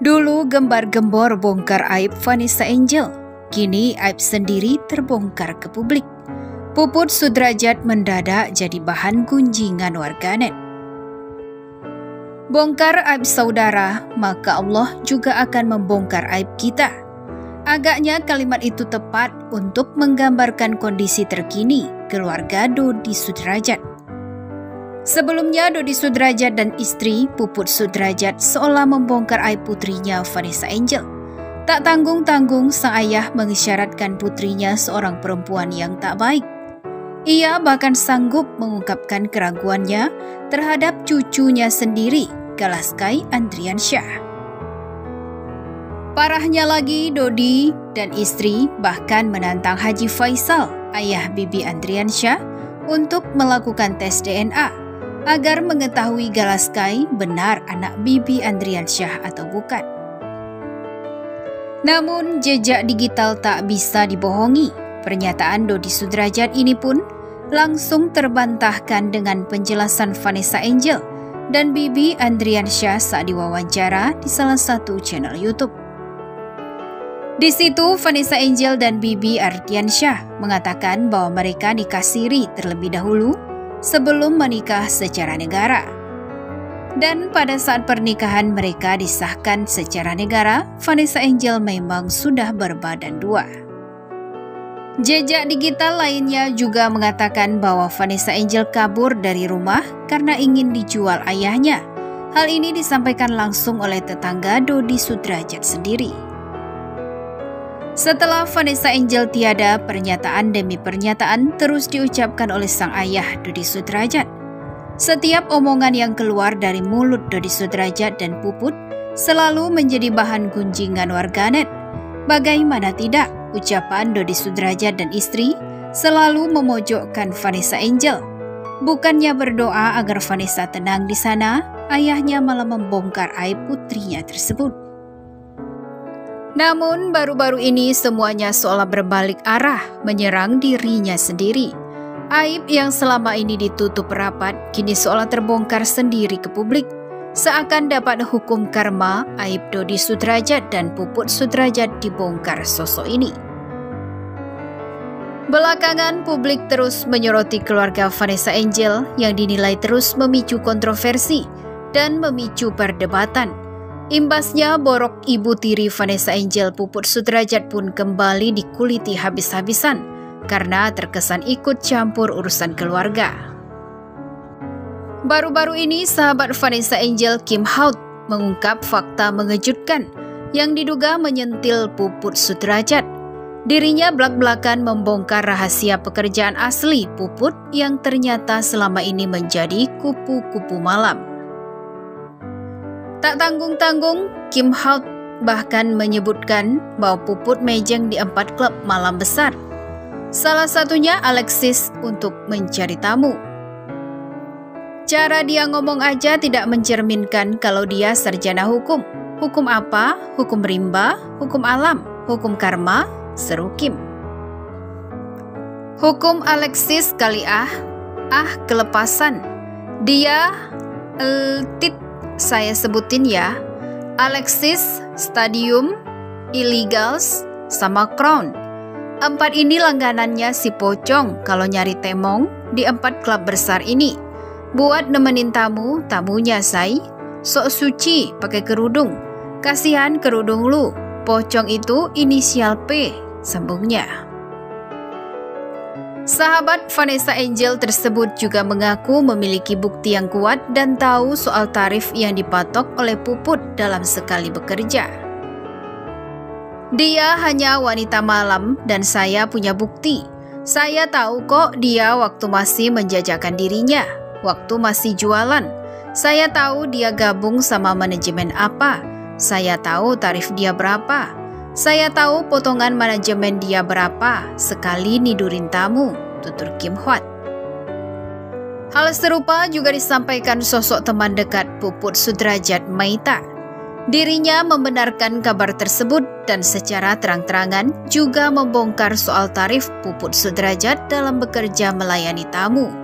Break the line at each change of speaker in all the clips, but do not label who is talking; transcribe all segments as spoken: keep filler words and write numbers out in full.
Dulu gembar-gembor bongkar aib Vanessa Angel, kini aib sendiri terbongkar ke publik. Puput Sudrajat mendadak jadi bahan gunjingan warganet. Bongkar aib saudara, maka Allah juga akan membongkar aib kita. Agaknya kalimat itu tepat untuk menggambarkan kondisi terkini keluarga Dodi Sudrajat. Sebelumnya, Dodi Sudrajat dan istri Puput Sudrajat seolah membongkar aib putrinya Vanessa Angel. Tak tanggung-tanggung sang ayah mengisyaratkan putrinya seorang perempuan yang tak baik. Ia bahkan sanggup mengungkapkan keraguannya terhadap cucunya sendiri, Galaskai Andriansyah. Parahnya lagi, Dodi dan istri bahkan menantang Haji Faisal, ayah Bibi Andriansyah, untuk melakukan tes D N A agar mengetahui Galaskai benar anak Bibi Andriansyah atau bukan. Namun jejak digital tak bisa dibohongi. Pernyataan Dodi Sudrajat ini pun langsung terbantahkan dengan penjelasan Vanessa Angel dan Bibi Andriansyah saat diwawancara di salah satu channel YouTube. Di situ Vanessa Angel dan Bibi Andriansyah mengatakan bahwa mereka nikah siri terlebih dahulu sebelum menikah secara negara. Dan pada saat pernikahan mereka disahkan secara negara, Vanessa Angel memang sudah berbadan dua. Jejak digital lainnya juga mengatakan bahwa Vanessa Angel kabur dari rumah karena ingin dijual ayahnya. Hal ini disampaikan langsung oleh tetangga Dodi Sudrajat sendiri. Setelah Vanessa Angel tiada, pernyataan demi pernyataan terus diucapkan oleh sang ayah Dodi Sudrajat. Setiap omongan yang keluar dari mulut Dodi Sudrajat dan Puput selalu menjadi bahan gunjingan warganet. Bagaimana tidak, ucapan Dodi Sudrajat dan istri selalu memojokkan Vanessa Angel. Bukannya berdoa agar Vanessa tenang di sana, ayahnya malah membongkar aib putrinya tersebut. Namun baru-baru ini semuanya seolah berbalik arah menyerang dirinya sendiri. Aib yang selama ini ditutup rapat kini seolah terbongkar sendiri ke publik. Seakan dapat hukum karma, aib Dodi Sudrajat dan Puput Sudrajat dibongkar sosok ini. Belakangan publik terus menyoroti keluarga Vanessa Angel yang dinilai terus memicu kontroversi dan memicu perdebatan. Imbasnya, borok ibu tiri Vanessa Angel Puput Sudrajat pun kembali dikuliti habis-habisan karena terkesan ikut campur urusan keluarga. Baru-baru ini, sahabat Vanessa Angel Kim Haut mengungkap fakta mengejutkan yang diduga menyentil Puput Sudrajat. Dirinya belak-belakan membongkar rahasia pekerjaan asli Puput yang ternyata selama ini menjadi kupu-kupu malam. Tak tanggung-tanggung, Kim Haut bahkan menyebutkan bahwa Puput mejeng di empat klub malam besar. Salah satunya Alexis untuk mencari tamu. Cara dia ngomong aja tidak mencerminkan kalau dia sarjana hukum. Hukum apa? Hukum rimba? Hukum alam? Hukum karma? Seru Kim. Hukum Alexis kali ah. Ah, kelepasan. Dia eltit. Saya sebutin ya, Alexis, Stadium, Illegals, sama Crown. Empat ini langganannya si Pocong kalau nyari temong di empat klub besar ini. Buat nemenin tamu, tamunya say, sok suci pakai kerudung. Kasihan kerudung lu, Pocong itu inisial P, sambungnya. Sahabat Vanessa Angel tersebut juga mengaku memiliki bukti yang kuat dan tahu soal tarif yang dipatok oleh Puput dalam sekali bekerja. Dia hanya wanita malam dan saya punya bukti. Saya tahu kok dia waktu masih menjajakan dirinya, waktu masih jualan. Saya tahu dia gabung sama manajemen apa. Saya tahu tarif dia berapa. Saya tahu potongan manajemen dia berapa sekali nidurin tamu, tutur Kim Hwat. Hal serupa juga disampaikan sosok teman dekat Puput Sudrajat, Maita. Dirinya membenarkan kabar tersebut dan secara terang-terangan juga membongkar soal tarif Puput Sudrajat dalam bekerja melayani tamu.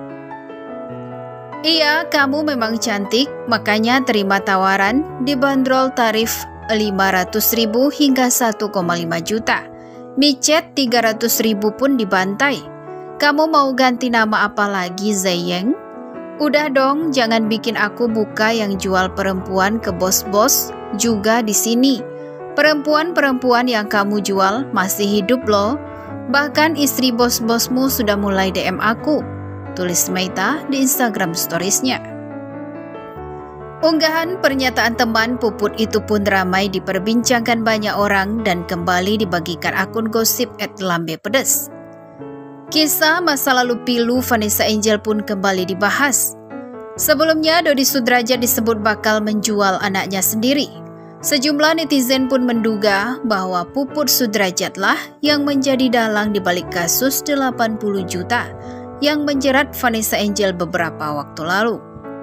Iya, kamu memang cantik, makanya terima tawaran dibanderol tarif lima ratus ribu hingga satu koma lima juta. Micet tiga ratus ribu pun dibantai. Kamu mau ganti nama apa lagi, Zayeng? Udah dong, jangan bikin aku buka yang jual perempuan ke bos-bos juga di sini. Perempuan-perempuan yang kamu jual masih hidup loh. Bahkan istri bos-bosmu sudah mulai D M aku, tulis Meita di Instagram Stories-nya. Unggahan pernyataan teman Puput itu pun ramai diperbincangkan banyak orang dan kembali dibagikan akun gosip et lambe pedes. Kisah masa lalu pilu Vanessa Angel pun kembali dibahas. Sebelumnya Dodi Sudrajat disebut bakal menjual anaknya sendiri. Sejumlah netizen pun menduga bahwa Puput Sudrajatlah yang menjadi dalang di balik kasus delapan puluh juta yang menjerat Vanessa Angel beberapa waktu lalu.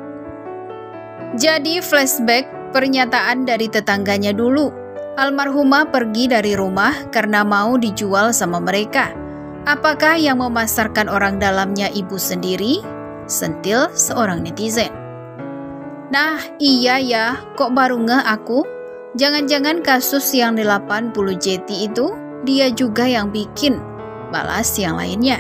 Jadi flashback pernyataan dari tetangganya dulu. Almarhumah pergi dari rumah karena mau dijual sama mereka. Apakah yang memasarkan orang dalamnya ibu sendiri? Sentil seorang netizen. Nah iya ya, kok baru ngeh aku? Jangan-jangan kasus yang delapan puluh J T itu dia juga yang bikin, balas yang lainnya.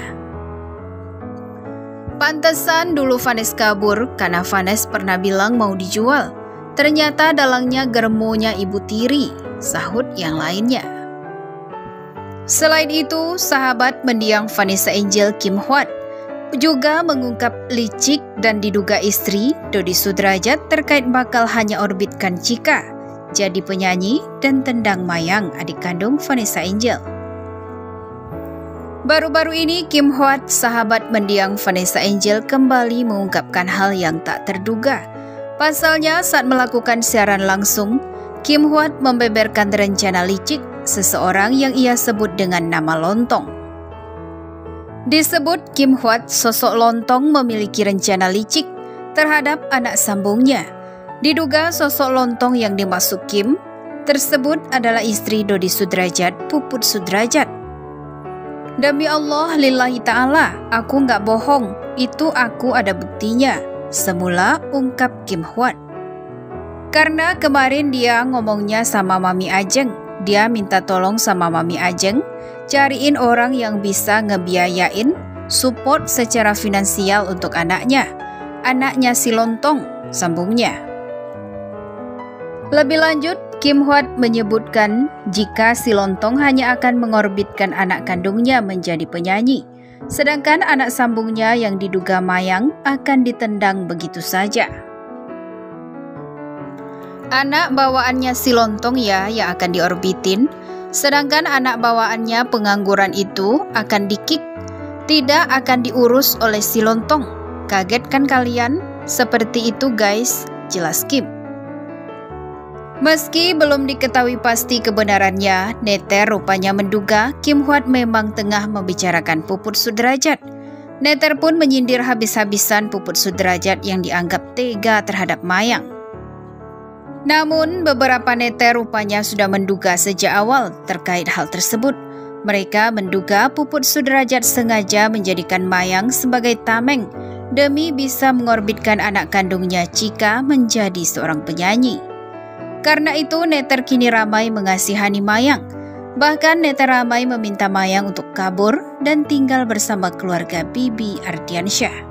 Pantesan dulu Vanes kabur karena Vanes pernah bilang mau dijual. Ternyata dalangnya germonya ibu tiri, sahut yang lainnya. Selain itu, sahabat mendiang Vanessa Angel Kim Hwat juga mengungkap licik dan diduga istri Dodi Sudrajat terkait bakal hanya orbitkan Chika jadi penyanyi dan tendang mayang adik kandung Vanessa Angel. Baru-baru ini Kim Hwat, sahabat mendiang Vanessa Angel, kembali mengungkapkan hal yang tak terduga. Pasalnya saat melakukan siaran langsung, Kim Hwat membeberkan rencana licik seseorang yang ia sebut dengan nama Lontong. Disebut Kim Hwat, sosok Lontong memiliki rencana licik terhadap anak sambungnya. Diduga sosok Lontong yang dimaksud Kim tersebut adalah istri Dodi Sudrajat, Puput Sudrajat. Demi Allah, lillahi ta'ala, aku nggak bohong, itu aku ada buktinya, semula ungkap Kim Hwat. Karena kemarin dia ngomongnya sama Mami Ajeng, dia minta tolong sama Mami Ajeng cariin orang yang bisa ngebiayain support secara finansial untuk anaknya. Anaknya si Lontong, sambungnya. Lebih lanjut, Kim Hwat menyebutkan jika si Lontong hanya akan mengorbitkan anak kandungnya menjadi penyanyi, sedangkan anak sambungnya yang diduga mayang akan ditendang begitu saja. Anak bawaannya si Lontong ya yang akan diorbitin, sedangkan anak bawaannya pengangguran itu akan di-kick, tidak akan diurus oleh si Lontong. Kaget kan kalian? Seperti itu guys, jelas Kim. Meski belum diketahui pasti kebenarannya, Neter rupanya menduga Kim Hwat memang tengah membicarakan Puput Sudrajat. Neter pun menyindir habis-habisan Puput Sudrajat yang dianggap tega terhadap mayang. Namun, beberapa neter rupanya sudah menduga sejak awal terkait hal tersebut. Mereka menduga Puput Sudrajat sengaja menjadikan mayang sebagai tameng demi bisa mengorbitkan anak kandungnya Chika menjadi seorang penyanyi. Karena itu, neter kini ramai mengasihani mayang. Bahkan neter ramai meminta mayang untuk kabur dan tinggal bersama keluarga Bibi Ardiansyah.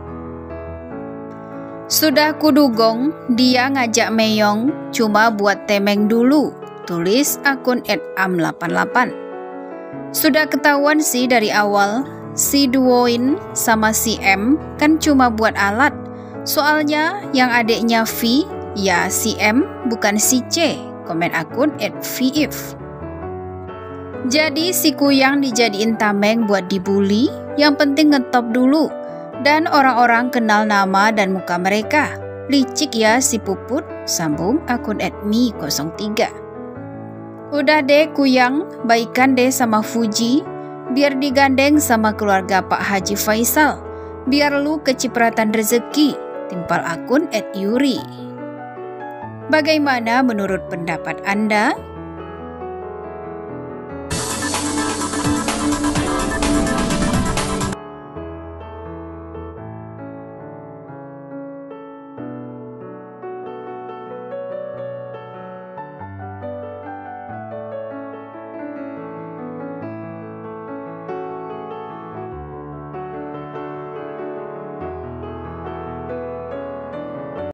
Sudah kudugong, dia ngajak Meyong cuma buat temeng dulu, tulis akun et am delapan delapan. Sudah ketahuan sih dari awal, si Duoin sama si M kan cuma buat alat. Soalnya yang adiknya V, ya si M bukan si C, komen akun et vif. Jadi si Kuyang dijadiin tameng buat dibully, yang penting ngetop dulu. Dan orang-orang kenal nama dan muka mereka. Licik ya si Puput, sambung akun et mi nol tiga. Udah deh Kuyang, baikan deh sama Fuji, biar digandeng sama keluarga Pak Haji Faisal, biar lu kecipratan rezeki, timpal akun et yuri. Bagaimana menurut pendapat Anda?